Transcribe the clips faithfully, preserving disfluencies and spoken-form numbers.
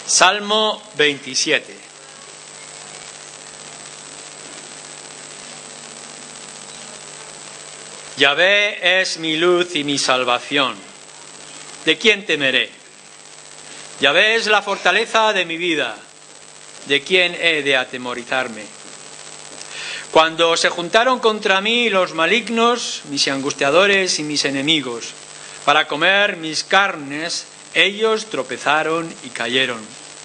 Salmo veintisiete. Yahvé es mi luz y mi salvación. ¿De quién temeré? Yahvé es la fortaleza de mi vida. ¿De quién he de atemorizarme? Cuando se juntaron contra mí los malignos, mis angustiadores y mis enemigos, para comer mis carnes, ellos tropezaron y cayeron.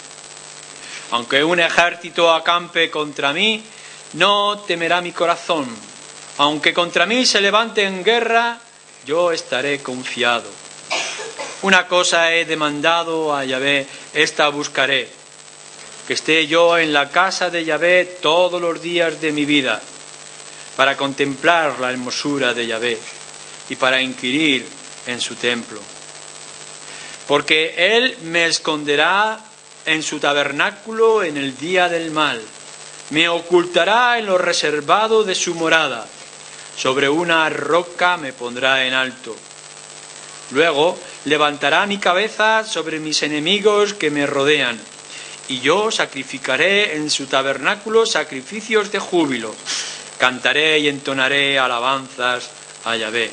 Aunque un ejército acampe contra mí, no temerá mi corazón. Aunque contra mí se levante en guerra, yo estaré confiado. Una cosa he demandado a Yahvé, esta buscaré, que esté yo en la casa de Yahvé todos los días de mi vida, para contemplar la hermosura de Yahvé y para inquirir en su templo. Porque Él me esconderá en su tabernáculo en el día del mal, me ocultará en lo reservado de su morada, sobre una roca me pondrá en alto. Luego levantará mi cabeza sobre mis enemigos que me rodean, y yo sacrificaré en su tabernáculo sacrificios de júbilo, cantaré y entonaré alabanzas a Yahvé.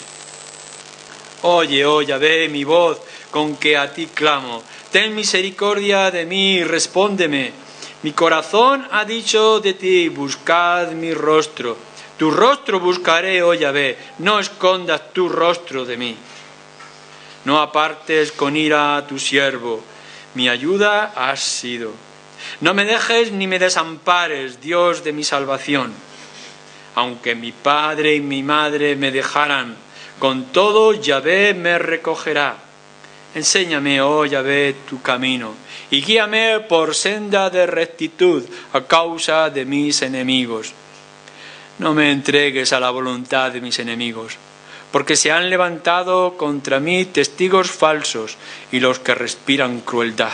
Oye, oh Yahvé, mi voz con que a ti clamo, ten misericordia de mí y respóndeme. Mi corazón ha dicho de ti, buscad mi rostro. Tu rostro buscaré, oh Yahvé, no escondas tu rostro de mí. No apartes con ira a tu siervo, mi ayuda has sido. No me dejes ni me desampares, Dios de mi salvación. Aunque mi padre y mi madre me dejaran, con todo Yahvé me recogerá. Enséñame, oh Yahvé, tu camino, y guíame por senda de rectitud a causa de mis enemigos. No me entregues a la voluntad de mis enemigos, porque se han levantado contra mí testigos falsos y los que respiran crueldad.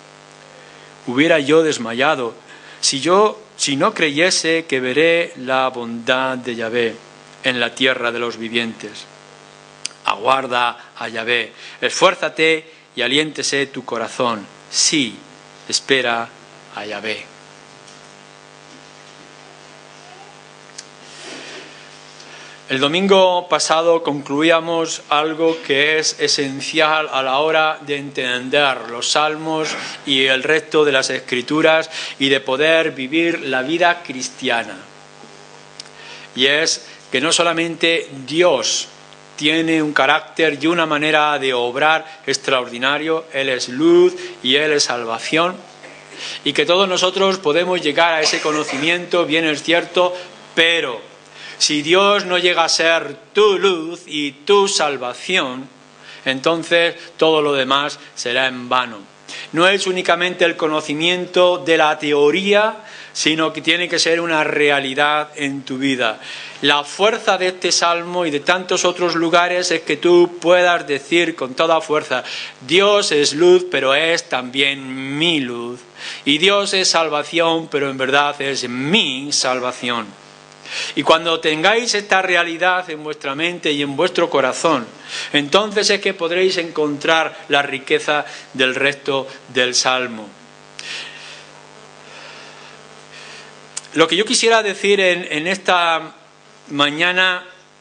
Hubiera yo desmayado si yo, si no creyese que veré la bondad de Yahvé en la tierra de los vivientes. Aguarda a Yahvé, esfuérzate y aliéntese tu corazón. Sí, espera a Yahvé. El domingo pasado concluíamos algo que es esencial a la hora de entender los salmos y el resto de las escrituras y de poder vivir la vida cristiana. Y es que no solamente Dios tiene un carácter y una manera de obrar extraordinario, Él es luz y Él es salvación, y que todos nosotros podemos llegar a ese conocimiento, bien es cierto, pero si Dios no llega a ser tu luz y tu salvación, entonces todo lo demás será en vano. No es únicamente el conocimiento de la teoría, sino que tiene que ser una realidad en tu vida. La fuerza de este salmo y de tantos otros lugares es que tú puedas decir con toda fuerza, Dios es luz, pero es también mi luz. Y Dios es salvación, pero en verdad es mi salvación. Y cuando tengáis esta realidad en vuestra mente y en vuestro corazón, entonces es que podréis encontrar la riqueza del resto del Salmo. Lo que yo quisiera decir en, en esta mañana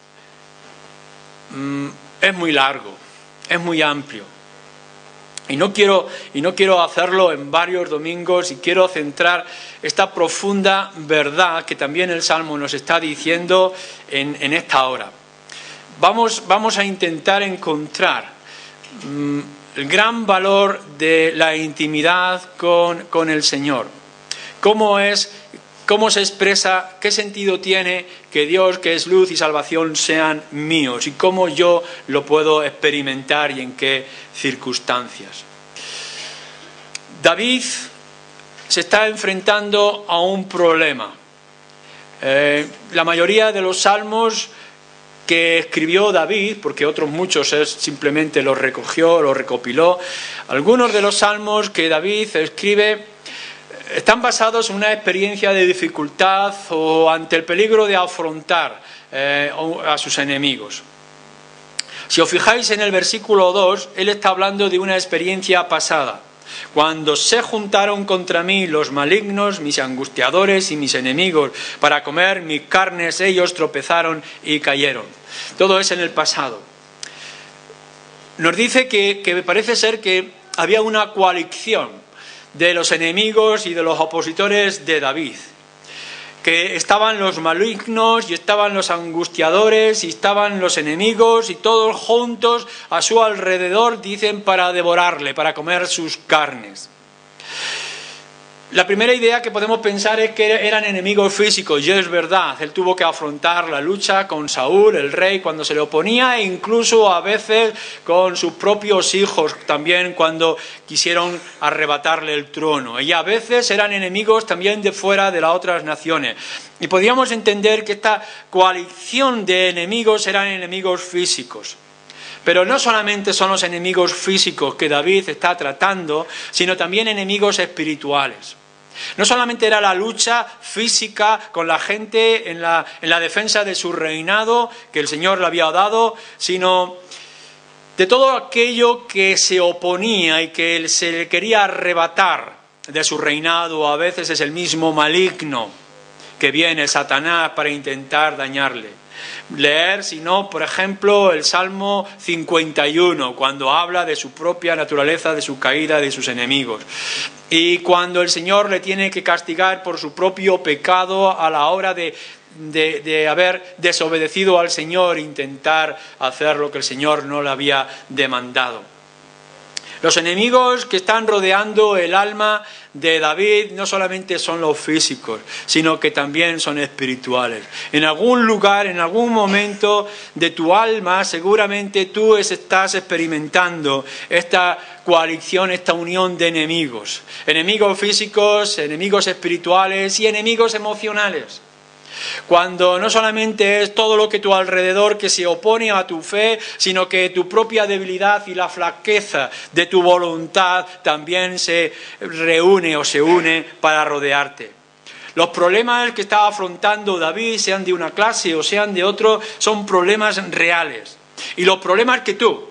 mmm, es muy largo, es muy amplio. Y no quiero, y no quiero hacerlo en varios domingos, y quiero centrar esta profunda verdad que también el Salmo nos está diciendo en, en esta hora. Vamos, vamos a intentar encontrar mmm, el gran valor de la intimidad con, con el Señor. Cómo es, cómo se expresa, qué sentido tiene que Dios, que es luz y salvación, sean míos, y cómo yo lo puedo experimentar y en qué circunstancias. David se está enfrentando a un problema. Eh, la mayoría de los salmos que escribió David, porque otros muchos él simplemente los recogió, los recopiló, algunos de los salmos que David escribe están basados en una experiencia de dificultad o ante el peligro de afrontar eh, a sus enemigos. Si os fijáis en el versículo dos, él está hablando de una experiencia pasada. Cuando se juntaron contra mí los malignos, mis angustiadores y mis enemigos, para comer mis carnes, ellos tropezaron y cayeron. Todo es en el pasado. Nos dice que, que parece ser que había una coalición de los enemigos y de los opositores de David, que estaban los malignos y estaban los angustiadores y estaban los enemigos y todos juntos a su alrededor, dicen, para devorarle, para comer sus carnes. La primera idea que podemos pensar es que eran enemigos físicos, y es verdad. Él tuvo que afrontar la lucha con Saúl, el rey, cuando se le oponía, e incluso a veces con sus propios hijos, también cuando quisieron arrebatarle el trono. Y a veces eran enemigos también de fuera de las otras naciones. Y podríamos entender que esta coalición de enemigos eran enemigos físicos. Pero no solamente son los enemigos físicos que David está tratando, sino también enemigos espirituales. No solamente era la lucha física con la gente en la, en la defensa de su reinado que el Señor le había dado, sino de todo aquello que se oponía y que se le quería arrebatar de su reinado. A veces es el mismo maligno que viene, Satanás, para intentar dañarle. Leer, si no, por ejemplo, el Salmo cincuenta y uno, cuando habla de su propia naturaleza, de su caída, de sus enemigos. Y cuando el Señor le tiene que castigar por su propio pecado a la hora de, de, de haber desobedecido al Señor, intentar hacer lo que el Señor no le había demandado. Los enemigos que están rodeando el alma de David no solamente son los físicos, sino que también son espirituales. En algún lugar, en algún momento de tu alma, seguramente tú estás experimentando esta coalición, esta unión de enemigos. Enemigos físicos, enemigos espirituales y enemigos emocionales. Cuando no solamente es todo lo que tu alrededor que se opone a tu fe, sino que tu propia debilidad y la flaqueza de tu voluntad también se reúne o se une para rodearte. Los problemas que está afrontando David, sean de una clase o sean de otro, son problemas reales. Y los problemas que tú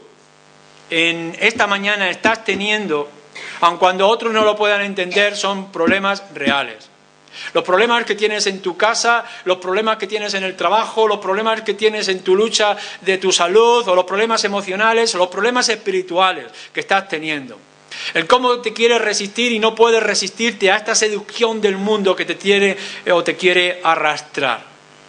en esta mañana estás teniendo, aun cuando otros no lo puedan entender, son problemas reales. Los problemas que tienes en tu casa, los problemas que tienes en el trabajo, los problemas que tienes en tu lucha de tu salud, o los problemas emocionales, o los problemas espirituales que estás teniendo. El cómo te quieres resistir y no puedes resistirte a esta seducción del mundo que te tiene o te quiere arrastrar.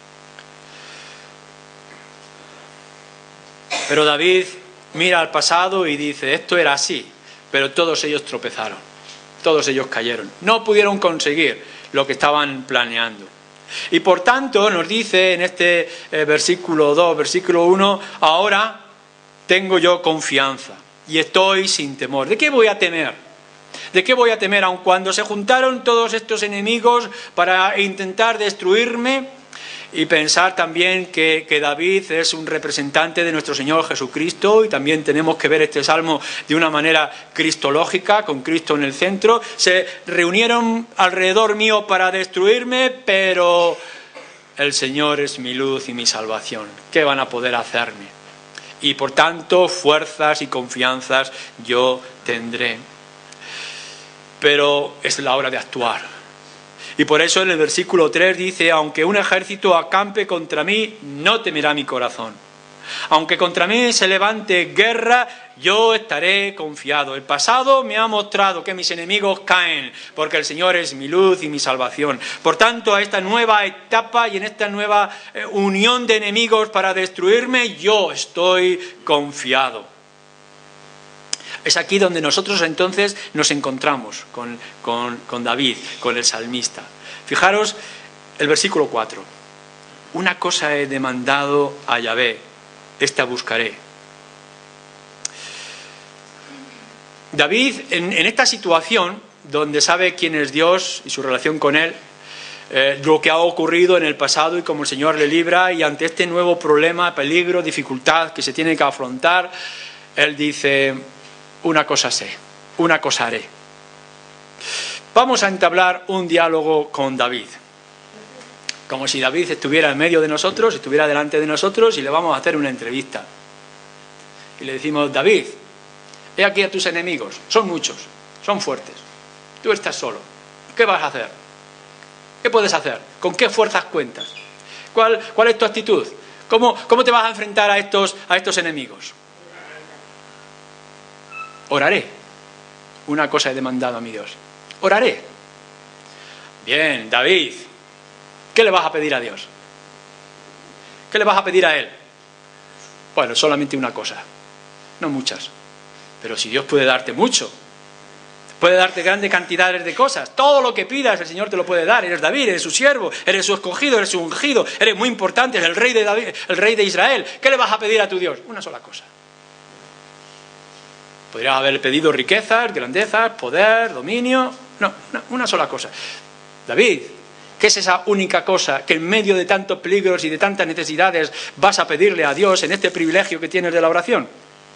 Pero David mira al pasado y dice, esto era así, pero todos ellos tropezaron, todos ellos cayeron, no pudieron conseguir lo que estaban planeando. Y por tanto nos dice en este eh, versículo dos, versículo uno, ahora tengo yo confianza y estoy sin temor. ¿De qué voy a temer? ¿De qué voy a temer? Aun cuando se juntaron todos estos enemigos para intentar destruirme, y pensar también que, que David es un representante de nuestro Señor Jesucristo, y también tenemos que ver este salmo de una manera cristológica, con Cristo en el centro. Se reunieron alrededor mío para destruirme, pero el Señor es mi luz y mi salvación. ¿Qué van a poder hacerme? Y por tanto, fuerzas y confianzas yo tendré. Pero es la hora de actuar. Y por eso en el versículo tres dice, aunque un ejército acampe contra mí, no temerá mi corazón. Aunque contra mí se levante guerra, yo estaré confiado. El pasado me ha mostrado que mis enemigos caen, porque el Señor es mi luz y mi salvación. Por tanto, a esta nueva etapa y en esta nueva unión de enemigos para destruirme, yo estoy confiado. Es aquí donde nosotros entonces nos encontramos con, con, con David, con el salmista. Fijaros el versículo cuatro. Una cosa he demandado a Yahvé, esta buscaré. David, en, en esta situación, donde sabe quién es Dios y su relación con Él, eh, lo que ha ocurrido en el pasado y cómo el Señor le libra, y ante este nuevo problema, peligro, dificultad que se tiene que afrontar, Él dice, una cosa sé, una cosa haré. Vamos a entablar un diálogo con David. Como si David estuviera en medio de nosotros, estuviera delante de nosotros, y le vamos a hacer una entrevista. Y le decimos, David, he aquí a tus enemigos, son muchos, son fuertes. Tú estás solo. ¿Qué vas a hacer? ¿Qué puedes hacer? ¿Con qué fuerzas cuentas? ¿Cuál, cuál es tu actitud? ¿Cómo, cómo te vas a enfrentar a estos, a estos enemigos? Oraré. Una cosa he demandado a mi Dios. Oraré. Bien, David, ¿qué le vas a pedir a Dios? ¿Qué le vas a pedir a Él? Bueno, solamente una cosa, no muchas. Pero si Dios puede darte mucho, puede darte grandes cantidades de cosas, todo lo que pidas el Señor te lo puede dar. Eres David, eres su siervo, eres su escogido, eres su ungido, eres muy importante, eres el rey de David, el rey de Israel. ¿Qué le vas a pedir a tu Dios? Una sola cosa. Podrías haber pedido riquezas, grandezas, poder, dominio. No, no, una sola cosa. David, ¿qué es esa única cosa que en medio de tantos peligros y de tantas necesidades vas a pedirle a Dios en este privilegio que tienes de la oración?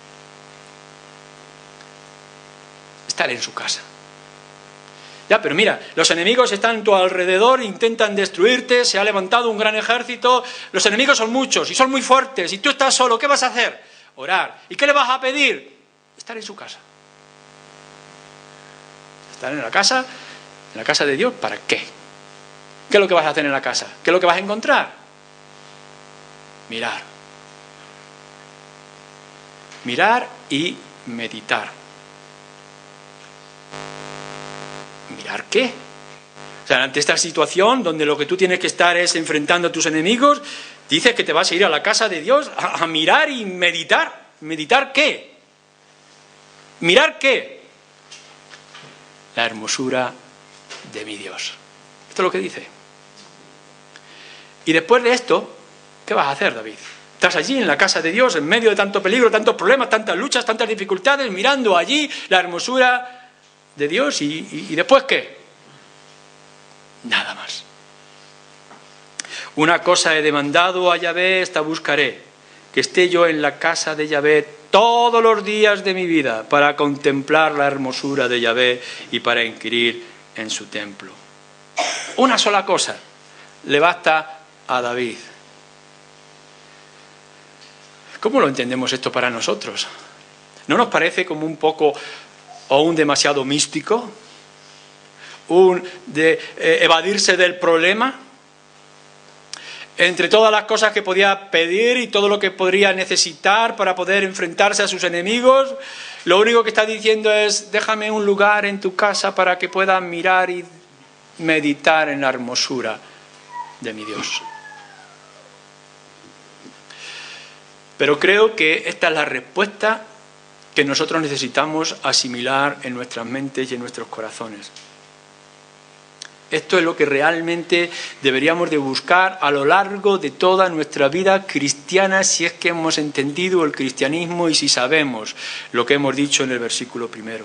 Estar en su casa. Ya, pero mira, los enemigos están a tu alrededor, intentan destruirte, se ha levantado un gran ejército, los enemigos son muchos y son muy fuertes, y tú estás solo, ¿qué vas a hacer? Orar. ¿Y qué le vas a pedir? Estar en su casa. Estar en la casa, en la casa de Dios, ¿para qué? ¿Qué es lo que vas a hacer en la casa? ¿Qué es lo que vas a encontrar? Mirar. Mirar y meditar. ¿Mirar qué? O sea, ante esta situación donde lo que tú tienes que estar es enfrentando a tus enemigos, dices que te vas a ir a la casa de Dios a, a mirar y meditar. ¿Meditar qué? ¿Mirar qué? La hermosura de mi Dios. Esto es lo que dice. Y después de esto, ¿qué vas a hacer, David? Estás allí en la casa de Dios, en medio de tanto peligro, tantos problemas, tantas luchas, tantas dificultades, mirando allí la hermosura de Dios. ¿Y, y, y después qué? Nada más. Una cosa he demandado a Yahvé, esta buscaré, que esté yo en la casa de Yahvé todos los días de mi vida, para contemplar la hermosura de Yahvé y para inquirir en su templo. Una sola cosa le basta a David. ¿Cómo lo entendemos esto para nosotros? ¿No nos parece como un poco o un demasiado místico? ¿Un de eh, evadirse del problema? Entre todas las cosas que podía pedir y todo lo que podría necesitar para poder enfrentarse a sus enemigos, lo único que está diciendo es: déjame un lugar en tu casa para que pueda mirar y meditar en la hermosura de mi Dios. Pero creo que esta es la respuesta que nosotros necesitamos asimilar en nuestras mentes y en nuestros corazones. Esto es lo que realmente deberíamos de buscar a lo largo de toda nuestra vida cristiana, si es que hemos entendido el cristianismo y si sabemos lo que hemos dicho en el versículo primero.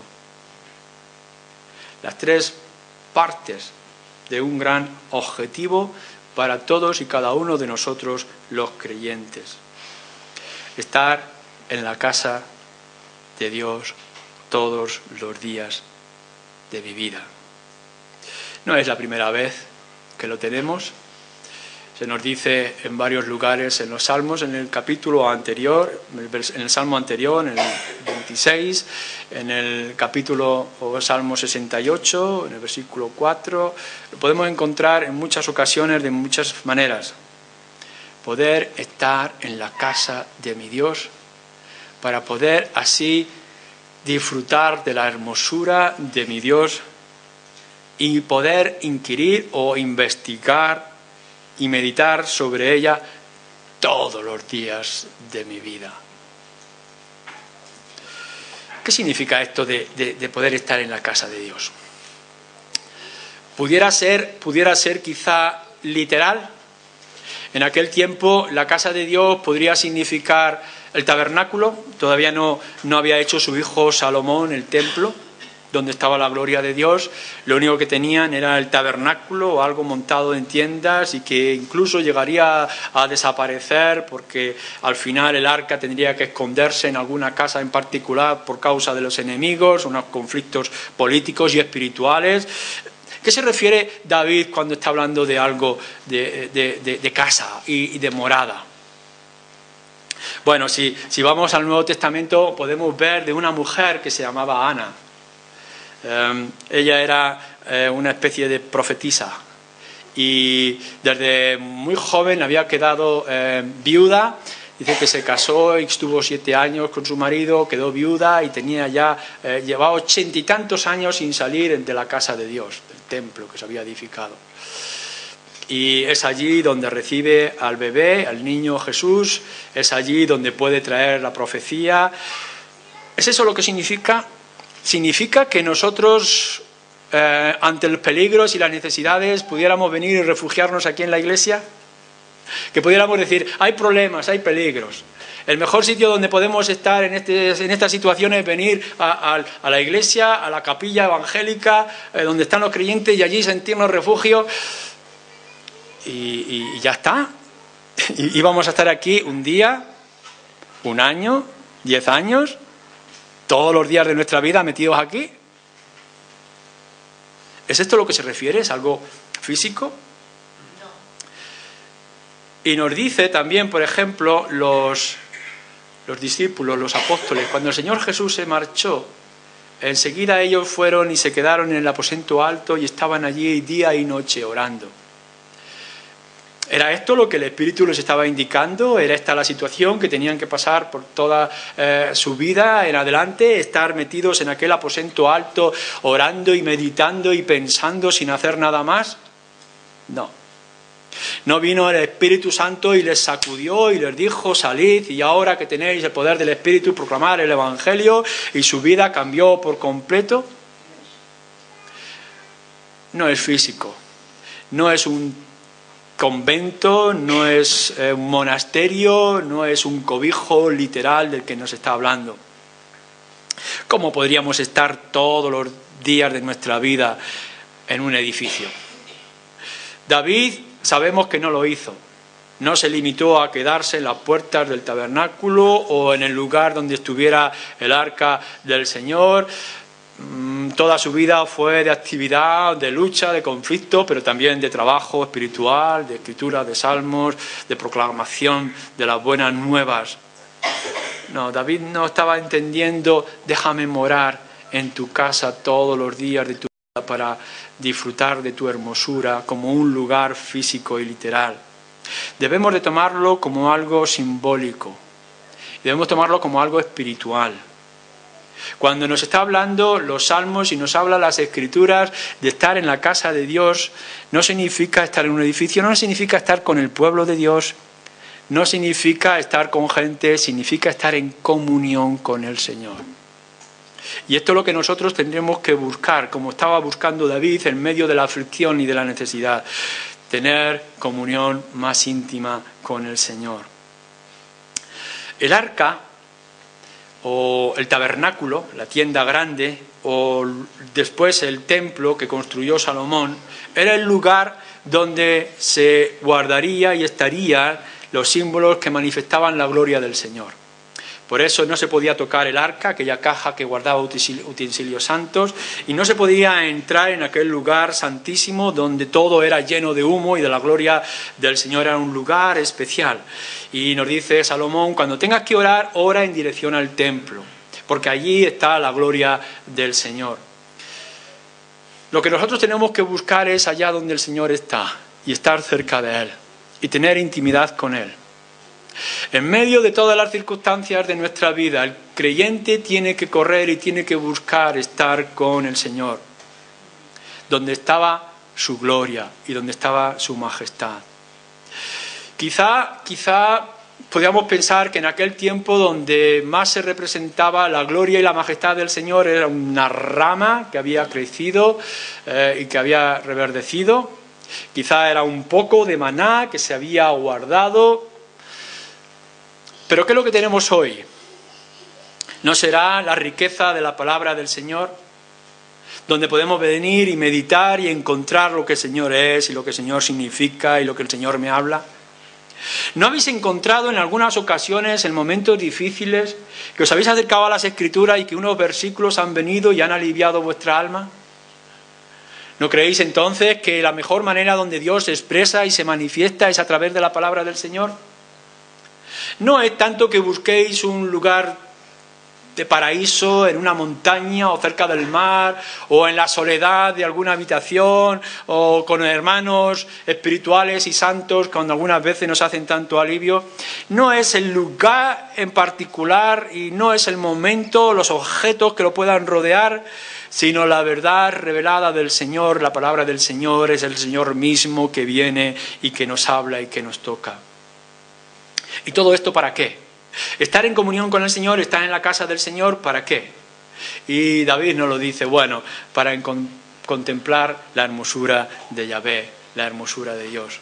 Las tres partes de un gran objetivo para todos y cada uno de nosotros los creyentes. Estar en la casa de Dios todos los días de mi vida. No es la primera vez que lo tenemos. Se nos dice en varios lugares en los Salmos, en el capítulo anterior, en el Salmo anterior, en el veintiséis, en el capítulo o Salmo sesenta y ocho, en el versículo cuatro, lo podemos encontrar en muchas ocasiones de muchas maneras. Poder estar en la casa de mi Dios para poder así disfrutar de la hermosura de mi Dios y poder inquirir o investigar y meditar sobre ella todos los días de mi vida. ¿Qué significa esto de, de, de poder estar en la casa de Dios? Pudiera ser, pudiera ser quizá literal. En aquel tiempo la casa de Dios podría significar el tabernáculo. Todavía no, no había hecho su hijo Salomón el templo donde estaba la gloria de Dios. Lo único que tenían era el tabernáculo o algo montado en tiendas y que incluso llegaría a, a desaparecer porque al final el arca tendría que esconderse en alguna casa en particular por causa de los enemigos, unos conflictos políticos y espirituales. ¿Qué se refiere David cuando está hablando de algo de, de, de, de casa y, y de morada? Bueno, si, si vamos al Nuevo Testamento podemos ver de una mujer que se llamaba Ana. Eh, ella era eh, una especie de profetisa y desde muy joven había quedado eh, viuda. Dice que se casó y estuvo siete años con su marido, quedó viuda y tenía ya, eh, llevaba ochenta y tantos años sin salir de la casa de Dios, del templo que se había edificado. Y es allí donde recibe al bebé, al niño Jesús, es allí donde puede traer la profecía. ¿Es eso lo que significa? Significa que nosotros, eh, ante los peligros y las necesidades, pudiéramos venir y refugiarnos aquí en la iglesia. Que pudiéramos decir, hay problemas, hay peligros. El mejor sitio donde podemos estar en, este, en estas situaciones es venir a, a, a la iglesia, a la capilla evangélica, eh, donde están los creyentes, y allí sentirnos refugio. Y, y, y ya está. Y, y vamos a estar aquí un día, un año, diez años, todos los días de nuestra vida metidos aquí. ¿Es esto lo que se refiere? ¿Es algo físico? Y nos dice también, por ejemplo, los, los discípulos, los apóstoles, cuando el Señor Jesús se marchó, enseguida ellos fueron y se quedaron en el aposento alto y estaban allí día y noche orando. ¿Era esto lo que el Espíritu les estaba indicando? ¿Era esta la situación que tenían que pasar por toda eh, su vida en adelante? ¿Estar metidos en aquel aposento alto, orando y meditando y pensando sin hacer nada más? No. No vino el Espíritu Santo y les sacudió y les dijo, salid y ahora que tenéis el poder del Espíritu, proclamar el Evangelio, y su vida cambió por completo. No es físico, no es un convento, no es eh, un monasterio, no es un cobijo literal del que nos está hablando. ¿Cómo podríamos estar todos los días de nuestra vida en un edificio? David sabemos que no lo hizo. No se limitó a quedarse en las puertas del tabernáculo o en el lugar donde estuviera el arca del Señor. Toda su vida fue de actividad, de lucha, de conflicto, pero también de trabajo espiritual, de escritura de salmos, de proclamación de las buenas nuevas. No, David no estaba entendiendo, déjame morar en tu casa todos los días de tu vida para disfrutar de tu hermosura como un lugar físico y literal. Debemos de tomarlo como algo simbólico, debemos tomarlo como algo espiritual. Cuando nos está hablando los salmos y nos habla las escrituras de estar en la casa de Dios, no significa estar en un edificio, no significa estar con el pueblo de Dios, no significa estar con gente, significa estar en comunión con el Señor. Y esto es lo que nosotros tendremos que buscar, como estaba buscando David en medio de la aflicción y de la necesidad, tener comunión más íntima con el Señor. El arca, o el tabernáculo, la tienda grande, o después el templo que construyó Salomón, era el lugar donde se guardaría y estarían los símbolos que manifestaban la gloria del Señor. Por eso no se podía tocar el arca, aquella caja que guardaba utensilios santos, y no se podía entrar en aquel lugar santísimo donde todo era lleno de humo y de la gloria del Señor. Era un lugar especial. Y nos dice Salomón, cuando tengas que orar, ora en dirección al templo, porque allí está la gloria del Señor. Lo que nosotros tenemos que buscar es allá donde el Señor está, y estar cerca de Él, y tener intimidad con Él. En medio de todas las circunstancias de nuestra vida, el creyente tiene que correr y tiene que buscar estar con el Señor, donde estaba su gloria y donde estaba su majestad. Quizá, quizá podríamos pensar que en aquel tiempo donde más se representaba la gloria y la majestad del Señor era una rama que había crecido eh, y que había reverdecido. Quizá era un poco de maná que se había guardado. Pero ¿qué es lo que tenemos hoy? ¿No será la riqueza de la palabra del Señor? Donde podemos venir y meditar y encontrar lo que el Señor es y lo que el Señor significa y lo que el Señor me habla. ¿No habéis encontrado en algunas ocasiones, en momentos difíciles, que os habéis acercado a las Escrituras y que unos versículos han venido y han aliviado vuestra alma? ¿No creéis entonces que la mejor manera donde Dios se expresa y se manifiesta es a través de la palabra del Señor? No es tanto que busquéis un lugar de paraíso en una montaña o cerca del mar o en la soledad de alguna habitación o con hermanos espirituales y santos cuando algunas veces nos hacen tanto alivio. No es el lugar en particular y no es el momento, los objetos que lo puedan rodear, sino la verdad revelada del Señor. La palabra del Señor es el Señor mismo que viene y que nos habla y que nos toca. ¿Y todo esto para qué? Estar en comunión con el Señor, estar en la casa del Señor, ¿para qué? Y David nos lo dice, bueno, para con, contemplar la hermosura de Yahvé, la hermosura de Dios.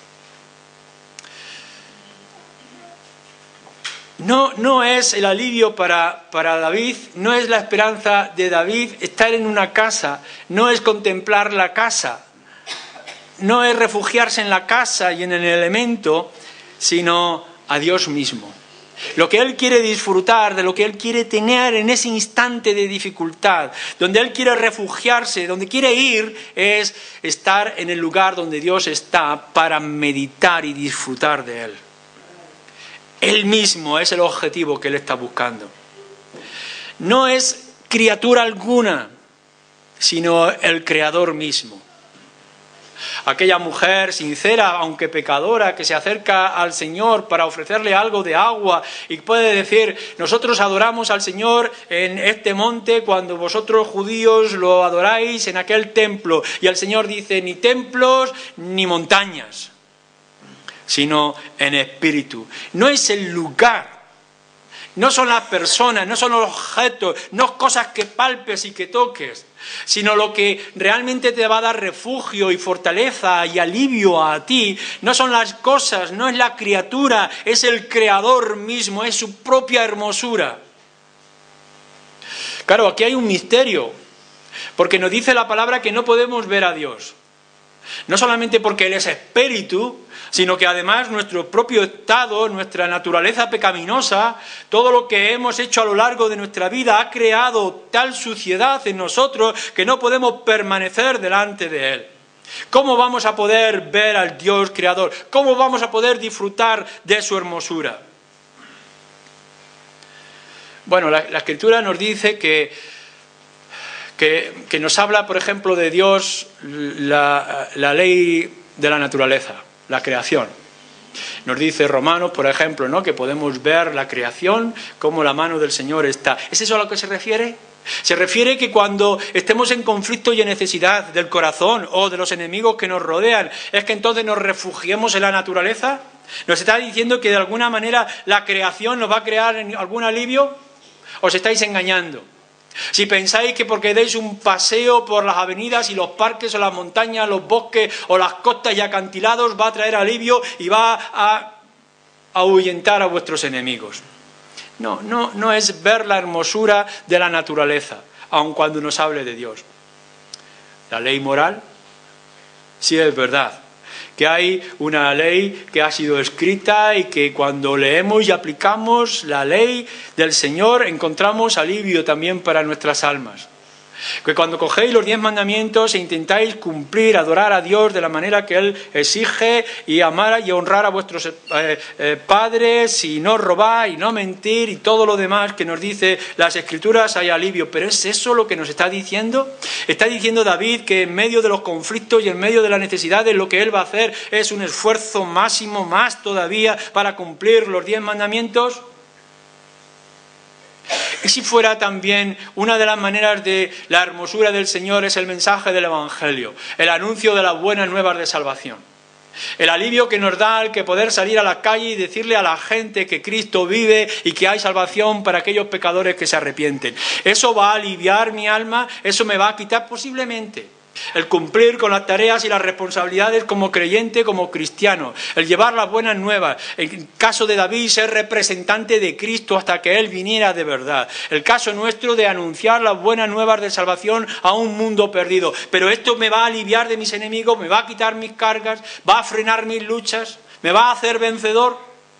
No, no es el alivio para, para David, no es la esperanza de David estar en una casa, no es contemplar la casa, no es refugiarse en la casa y en el elemento, sino a Dios mismo. Lo que él quiere disfrutar, de lo que él quiere tener en ese instante de dificultad, donde él quiere refugiarse, donde quiere ir, es estar en el lugar donde Dios está para meditar y disfrutar de él. Él mismo es el objetivo que él está buscando. No es criatura alguna, sino el Creador mismo. Aquella mujer sincera, aunque pecadora, que se acerca al Señor para ofrecerle algo de agua y puede decir, nosotros adoramos al Señor en este monte cuando vosotros judíos lo adoráis en aquel templo. Y el Señor dice, ni templos ni montañas, sino en espíritu. No es el lugar, no son las personas, no son los objetos, no cosas que palpes y que toques, sino lo que realmente te va a dar refugio y fortaleza y alivio a ti. No son las cosas, no es la criatura, es el Creador mismo, es su propia hermosura. Claro, aquí hay un misterio, porque nos dice la palabra que no podemos ver a Dios. No solamente porque Él es espíritu, sino que además nuestro propio estado, nuestra naturaleza pecaminosa, todo lo que hemos hecho a lo largo de nuestra vida ha creado tal suciedad en nosotros que no podemos permanecer delante de Él. ¿Cómo vamos a poder ver al Dios creador? ¿Cómo vamos a poder disfrutar de su hermosura? Bueno, la, la Escritura nos dice que Que, que nos habla, por ejemplo, de Dios, la, la ley de la naturaleza, la creación. Nos dice Romanos, por ejemplo, ¿no?, que podemos ver la creación, cómo la mano del Señor está. ¿Es eso a lo que se refiere? Se refiere que cuando estemos en conflicto y en necesidad del corazón o de los enemigos que nos rodean, ¿es que entonces nos refugiemos en la naturaleza? ¿Nos está diciendo que de alguna manera la creación nos va a crear algún alivio? ¿Os estáis engañando? Si pensáis que porque deis un paseo por las avenidas y los parques o las montañas, los bosques o las costas y acantilados va a traer alivio y va a ahuyentar a vuestros enemigos. No, no, no es ver la hermosura de la naturaleza, aun cuando nos hable de Dios. La ley moral, sí es verdad que hay una ley que ha sido escrita y que cuando leemos y aplicamos la ley del Señor encontramos alivio también para nuestras almas. Que cuando cogéis los diez mandamientos e intentáis cumplir, adorar a Dios de la manera que Él exige y amar y honrar a vuestros eh, eh, padres y no robar y no mentir y todo lo demás que nos dice las Escrituras, hay alivio. ¿Pero es eso lo que nos está diciendo? Está diciendo David que en medio de los conflictos y en medio de las necesidades lo que Él va a hacer es un esfuerzo máximo, más todavía, para cumplir los diez mandamientos. Y si fuera también una de las maneras de la hermosura del Señor es el mensaje del Evangelio, el anuncio de las buenas nuevas de salvación. El alivio que nos da el que poder salir a la calle y decirle a la gente que Cristo vive y que hay salvación para aquellos pecadores que se arrepienten. ¿Eso va a aliviar mi alma? ¿Eso me va a quitar? Posiblemente. El cumplir con las tareas y las responsabilidades como creyente, como cristiano. El llevar las buenas nuevas. En caso de David, ser representante de Cristo hasta que Él viniera de verdad. El caso nuestro de anunciar las buenas nuevas de salvación a un mundo perdido. Pero esto me va a aliviar de mis enemigos, me va a quitar mis cargas, va a frenar mis luchas, me va a hacer vencedor.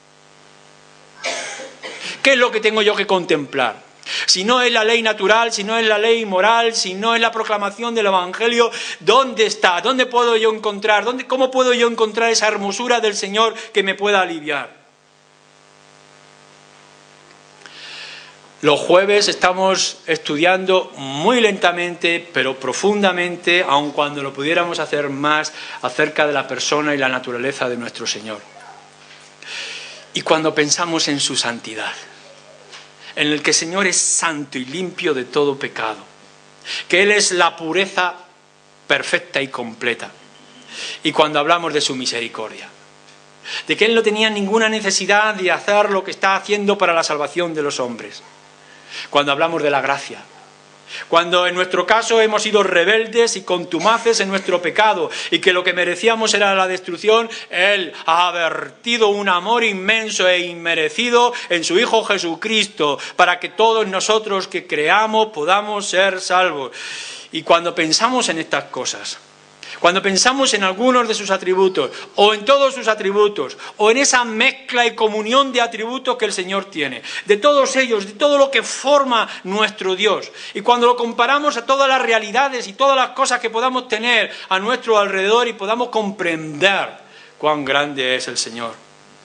¿Qué es lo que tengo yo que contemplar? Si no es la ley natural, si no es la ley moral, si no es la proclamación del Evangelio, ¿dónde está? ¿Dónde puedo yo encontrar? ¿Dónde, ¿Cómo puedo yo encontrar esa hermosura del Señor que me pueda aliviar? Los jueves estamos estudiando muy lentamente, pero profundamente, aun cuando lo pudiéramos hacer más, acerca de la persona y la naturaleza de nuestro Señor. Y cuando pensamos en su santidad, en el que el Señor es santo y limpio de todo pecado, que Él es la pureza perfecta y completa, y cuando hablamos de su misericordia, de que Él no tenía ninguna necesidad de hacer lo que está haciendo para la salvación de los hombres. Cuando hablamos de la gracia, cuando en nuestro caso hemos sido rebeldes y contumaces en nuestro pecado y que lo que merecíamos era la destrucción, Él ha vertido un amor inmenso e inmerecido en su Hijo Jesucristo para que todos nosotros que creamos podamos ser salvos. Y cuando pensamos en estas cosas, cuando pensamos en algunos de sus atributos, o en todos sus atributos, o en esa mezcla y comunión de atributos que el Señor tiene, de todos ellos, de todo lo que forma nuestro Dios, y cuando lo comparamos a todas las realidades y todas las cosas que podamos tener a nuestro alrededor y podamos comprender cuán grande es el Señor.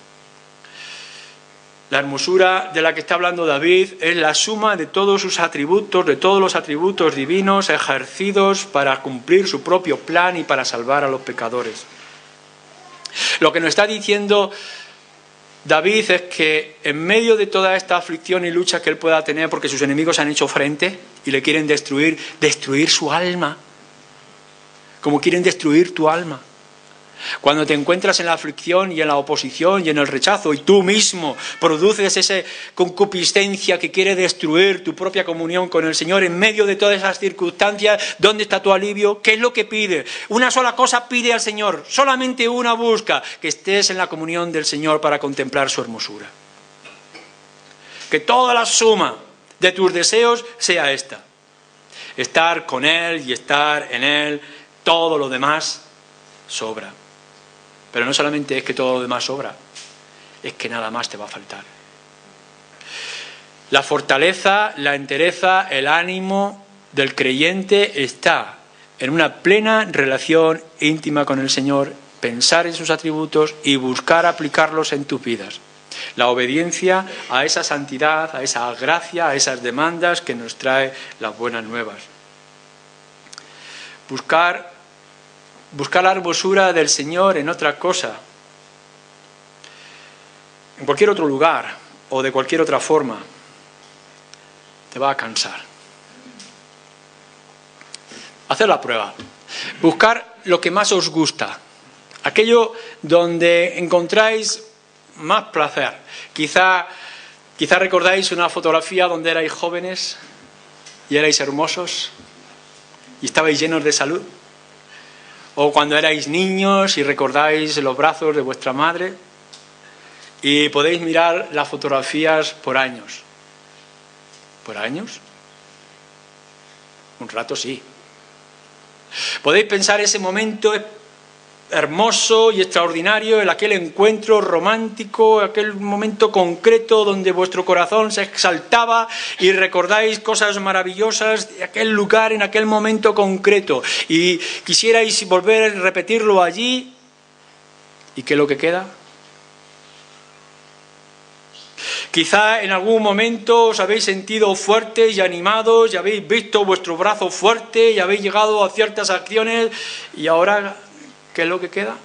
La hermosura de la que está hablando David es la suma de todos sus atributos, de todos los atributos divinos ejercidos para cumplir su propio plan y para salvar a los pecadores. Lo que nos está diciendo David es que en medio de toda esta aflicción y lucha que él pueda tener porque sus enemigos han hecho frente y le quieren destruir, destruir su alma, como quieren destruir tu alma. Cuando te encuentras en la aflicción y en la oposición y en el rechazo y tú mismo produces esa concupiscencia que quiere destruir tu propia comunión con el Señor en medio de todas esas circunstancias, ¿dónde está tu alivio? ¿Qué es lo que pide? Una sola cosa pide al Señor, solamente una busca, que estés en la comunión del Señor para contemplar su hermosura. Que toda la suma de tus deseos sea esta, estar con Él y estar en Él, todo lo demás sobra. Pero no solamente es que todo lo demás sobra, es que nada más te va a faltar. La fortaleza, la entereza, el ánimo del creyente está en una plena relación íntima con el Señor, pensar en sus atributos y buscar aplicarlos en tus vidas. La obediencia a esa santidad, a esa gracia, a esas demandas que nos trae las buenas nuevas. Buscar Buscar la hermosura del Señor en otra cosa, en cualquier otro lugar o de cualquier otra forma, te va a cansar. Hacer la prueba. Buscar lo que más os gusta, aquello donde encontráis más placer. Quizá, quizá recordáis una fotografía donde erais jóvenes y erais hermosos y estabais llenos de salud. O cuando erais niños y recordáis los brazos de vuestra madre y podéis mirar las fotografías por años. ¿Por años? Un rato sí. Podéis pensar ese momento hermoso y extraordinario, en aquel encuentro romántico, aquel momento concreto donde vuestro corazón se exaltaba y recordáis cosas maravillosas de aquel lugar en aquel momento concreto y quisierais volver a repetirlo allí. ¿Y qué es lo que queda? Quizá en algún momento os habéis sentido fuertes y animados y habéis visto vuestro brazo fuerte y habéis llegado a ciertas acciones y ahora, ¿qué es lo que queda?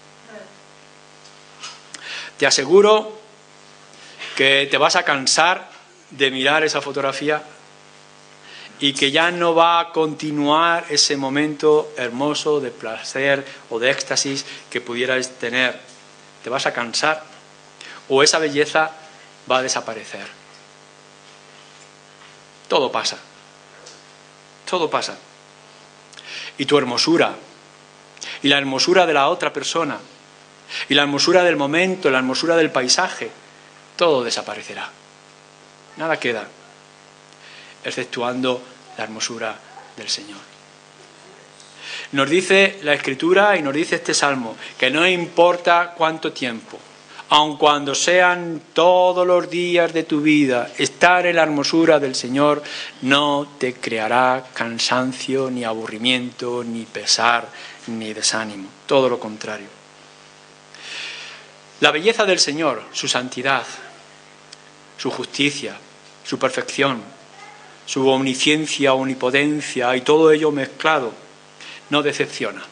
Te aseguro que te vas a cansar de mirar esa fotografía y que ya no va a continuar ese momento hermoso de placer o de éxtasis que pudierais tener. Te vas a cansar o esa belleza va a desaparecer. Todo pasa. Todo pasa. Y tu hermosura, y la hermosura de la otra persona, y la hermosura del momento, la hermosura del paisaje, todo desaparecerá. Nada queda, exceptuando la hermosura del Señor. Nos dice la Escritura y nos dice este Salmo que no importa cuánto tiempo, aun cuando sean todos los días de tu vida, estar en la hermosura del Señor no te creará cansancio, ni aburrimiento, ni pesar, ni desánimo. Todo lo contrario. La belleza del Señor, su santidad, su justicia, su perfección, su omnisciencia, omnipotencia y todo ello mezclado, no decepciona.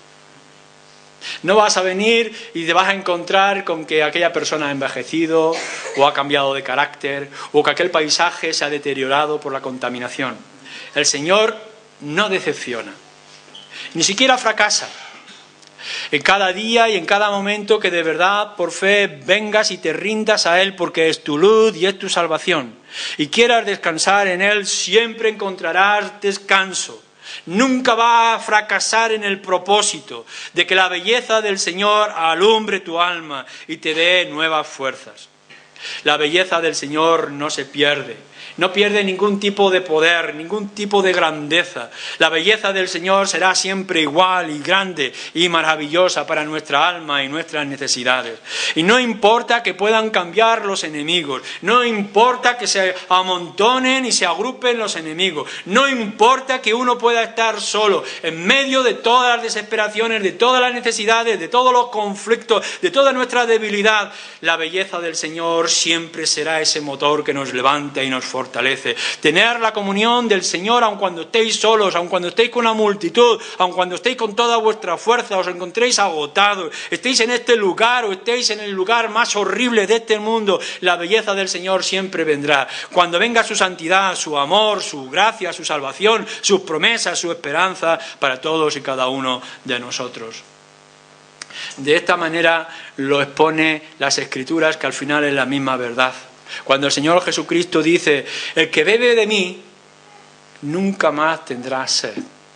No vas a venir y te vas a encontrar con que aquella persona ha envejecido o ha cambiado de carácter o que aquel paisaje se ha deteriorado por la contaminación. El Señor no decepciona, ni siquiera fracasa. En cada día y en cada momento que de verdad por fe vengas y te rindas a Él porque es tu luz y es tu salvación y quieras descansar en Él, siempre encontrarás descanso. Nunca va a fracasar en el propósito de que la belleza del Señor alumbre tu alma y te dé nuevas fuerzas. La belleza del Señor no se pierde. No pierde ningún tipo de poder, ningún tipo de grandeza. La belleza del Señor será siempre igual y grande y maravillosa para nuestra alma y nuestras necesidades. Y no importa que puedan cambiar los enemigos, no importa que se amontonen y se agrupen los enemigos, no importa que uno pueda estar solo en medio de todas las desesperaciones, de todas las necesidades, de todos los conflictos, de toda nuestra debilidad. La belleza del Señor siempre será ese motor que nos levanta y nos fortalece. Fortalece. Tener la comunión del Señor aun cuando estéis solos, aun cuando estéis con una multitud, aun cuando estéis con toda vuestra fuerza, os encontréis agotados, estéis en este lugar o estéis en el lugar más horrible de este mundo, la belleza del Señor siempre vendrá. Cuando venga su santidad, su amor, su gracia, su salvación, sus promesas, su esperanza para todos y cada uno de nosotros. De esta manera lo expone las Escrituras, que al final es la misma verdad. Cuando el Señor Jesucristo dice, el que bebe de mí, nunca más tendrá sed.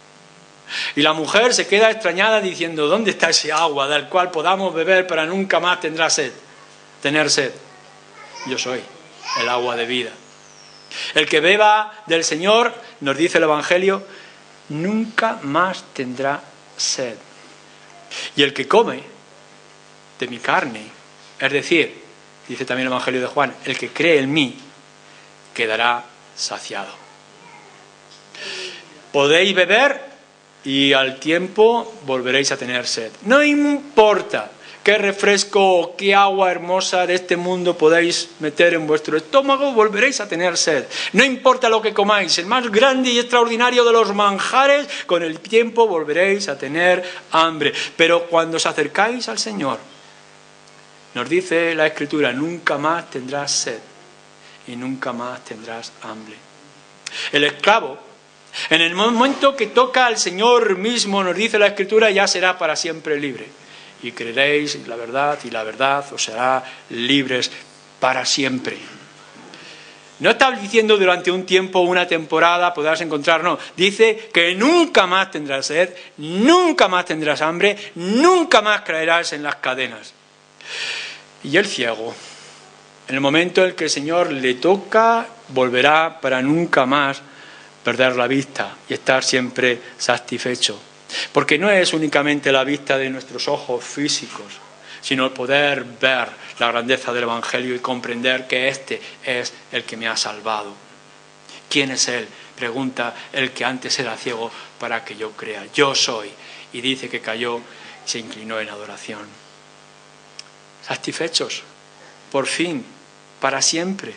Y la mujer se queda extrañada diciendo, ¿dónde está ese agua del cual podamos beber para nunca más tendrá sed? Tener sed. Yo soy el agua de vida. El que beba del Señor, nos dice el Evangelio, nunca más tendrá sed. Y el que come de mi carne, es decir, dice también el Evangelio de Juan, el que cree en mí quedará saciado. Podéis beber y al tiempo volveréis a tener sed. No importa qué refresco o qué agua hermosa de este mundo podáis meter en vuestro estómago, volveréis a tener sed. No importa lo que comáis, el más grande y extraordinario de los manjares, con el tiempo volveréis a tener hambre. Pero cuando os acercáis al Señor, nos dice la Escritura, nunca más tendrás sed y nunca más tendrás hambre. El esclavo, en el momento que toca al Señor mismo, nos dice la Escritura, ya será para siempre libre. Y creeréis en la verdad y la verdad os hará libres para siempre. No está diciendo durante un tiempo, una temporada, podrás encontrar, no. Dice que nunca más tendrás sed, nunca más tendrás hambre, nunca más caerás en las cadenas. Y el ciego, en el momento en que el Señor le toca, volverá para nunca más perder la vista y estar siempre satisfecho. Porque no es únicamente la vista de nuestros ojos físicos, sino el poder ver la grandeza del Evangelio y comprender que este es el que me ha salvado. ¿Quién es Él? Pregunta el que antes era ciego para que yo crea. Yo soy. Y dice que cayó y se inclinó en adoración. Satisfechos, por fin, para siempre.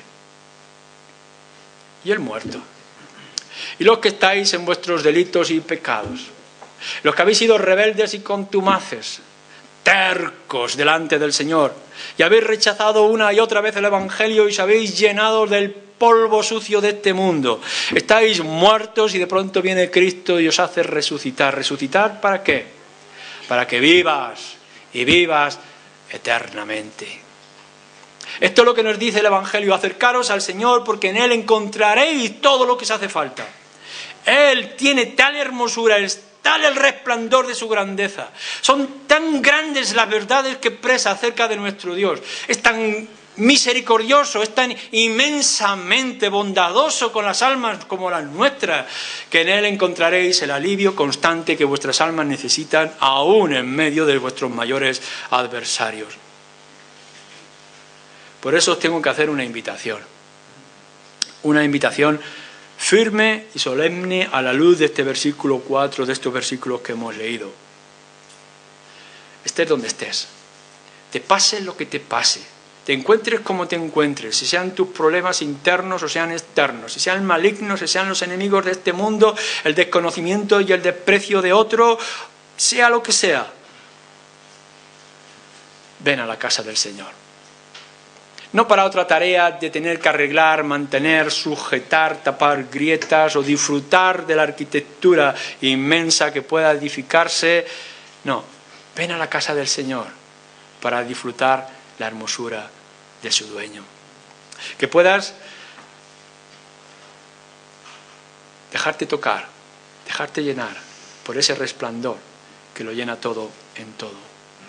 Y el muerto. Y los que estáis en vuestros delitos y pecados, los que habéis sido rebeldes y contumaces, tercos delante del Señor, y habéis rechazado una y otra vez el Evangelio y os habéis llenado del polvo sucio de este mundo. Estáis muertos y de pronto viene Cristo y os hace resucitar. ¿Resucitar para qué? Para que vivas y vivas eternamente. Esto es lo que nos dice el Evangelio, acercaros al Señor porque en Él encontraréis todo lo que os hace falta. Él tiene tal hermosura, es tal el resplandor de su grandeza, son tan grandes las verdades que expresa acerca de nuestro Dios, es tan misericordioso, es tan inmensamente bondadoso con las almas como las nuestras, que en Él encontraréis el alivio constante que vuestras almas necesitan, aún en medio de vuestros mayores adversarios. Por eso os tengo que hacer una invitación, una invitación firme y solemne a la luz de este versículo cuatro, de estos versículos que hemos leído. Estés donde estés, te pase lo que te pase, te encuentres como te encuentres, si sean tus problemas internos o sean externos, si sean malignos, si sean los enemigos de este mundo, el desconocimiento y el desprecio de otro, sea lo que sea, ven a la casa del Señor. No para otra tarea de tener que arreglar, mantener, sujetar, tapar grietas o disfrutar de la arquitectura inmensa que pueda edificarse. No, ven a la casa del Señor para disfrutar la hermosura de su dueño. Que puedas dejarte tocar, dejarte llenar por ese resplandor que lo llena todo en todo.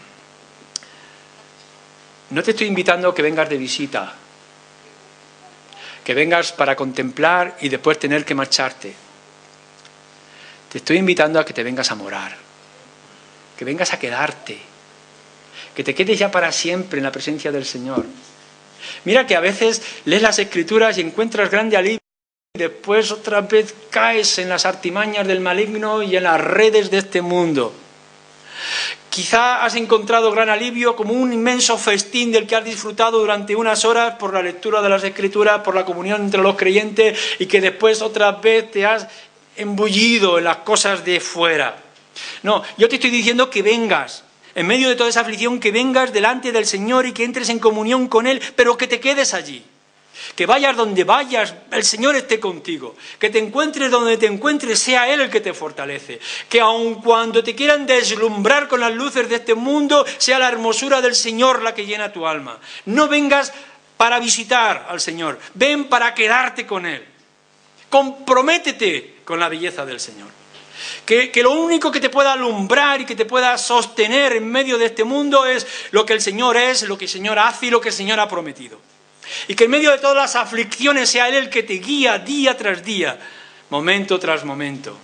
No te estoy invitando a que vengas de visita, que vengas para contemplar y después tener que marcharte. Te estoy invitando a que te vengas a morar, que vengas a quedarte, que te quedes ya para siempre en la presencia del Señor. Mira que a veces lees las Escrituras y encuentras grande alivio y después otra vez caes en las artimañas del maligno y en las redes de este mundo. Quizá has encontrado gran alivio como un inmenso festín del que has disfrutado durante unas horas por la lectura de las Escrituras, por la comunión entre los creyentes, y que después otra vez te has embullido en las cosas de fuera. No, yo te estoy diciendo que vengas, en medio de toda esa aflicción, que vengas delante del Señor y que entres en comunión con Él, pero que te quedes allí. Que vayas donde vayas, el Señor esté contigo. Que te encuentres donde te encuentres, sea Él el que te fortalece. Que aun cuando te quieran deslumbrar con las luces de este mundo, sea la hermosura del Señor la que llena tu alma. No vengas para visitar al Señor, ven para quedarte con Él. Comprométete con la belleza del Señor. Que, que lo único que te pueda alumbrar y que te pueda sostener en medio de este mundo es lo que el Señor es, lo que el Señor hace y lo que el Señor ha prometido. Y que en medio de todas las aflicciones sea Él el que te guía día tras día, momento tras momento.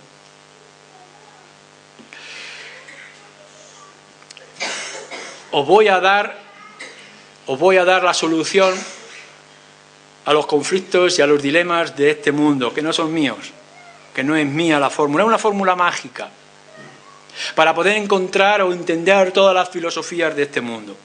Os voy a dar, os voy a dar la solución a los conflictos y a los dilemas de este mundo, que no son míos, que no es mía la fórmula, es una fórmula mágica, para poder encontrar o entender todas las filosofías de este mundo.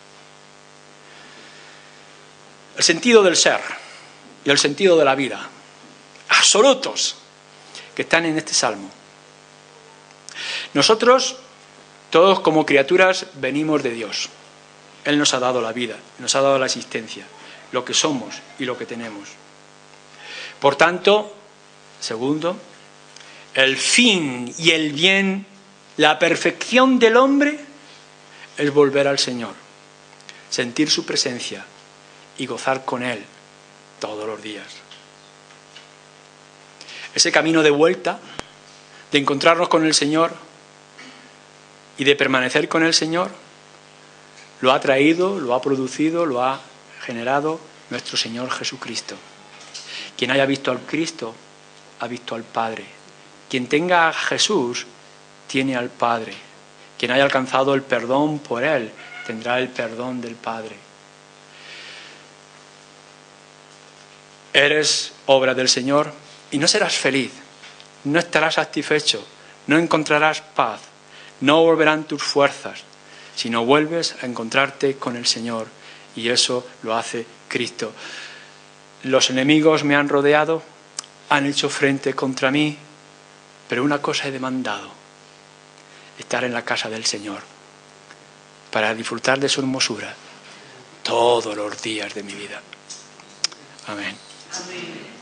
El sentido del ser y el sentido de la vida, absolutos, que están en este salmo. Nosotros, todos como criaturas, venimos de Dios. Él nos ha dado la vida, nos ha dado la existencia, lo que somos y lo que tenemos. Por tanto, segundo, el fin y el bien, la perfección del hombre es volver al Señor, sentir su presencia y gozar con Él todos los días. Ese camino de vuelta, de encontrarnos con el Señor y de permanecer con el Señor, lo ha traído, lo ha producido, lo ha generado nuestro Señor Jesucristo. Quien haya visto al Cristo, ha visto al Padre. Quien tenga a Jesús, tiene al Padre. Quien haya alcanzado el perdón por Él, tendrá el perdón del Padre. Eres obra del Señor y no serás feliz, no estarás satisfecho, no encontrarás paz, no volverán tus fuerzas, sino vuelves a encontrarte con el Señor, y eso lo hace Cristo. Los enemigos me han rodeado, han hecho frente contra mí, pero una cosa he demandado: estar en la casa del Señor, para disfrutar de su hermosura todos los días de mi vida. Amén. Amén.